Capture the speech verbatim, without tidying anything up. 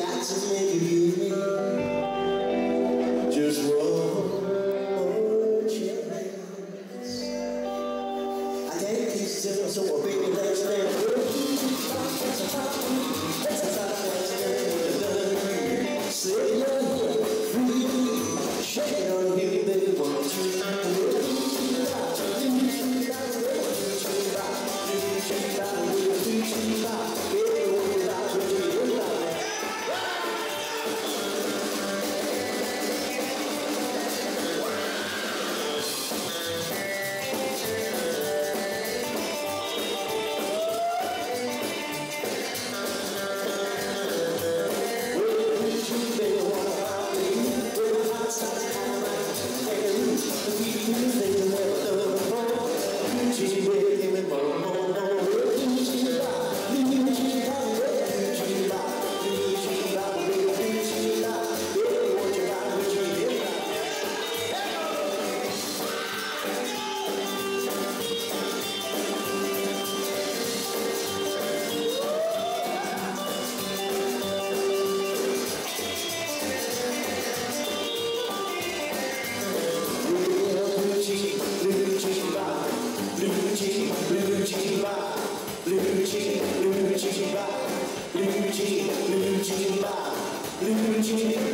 got to make it easy. Just one more chance. I can't keep still, so I baby, let's dance. Say you're free, shake it on you, baby, won't you? Blue cheese, blue cheese bar, blue cheese, blue cheese bar, blue cheese, blue cheese bar, blue cheese.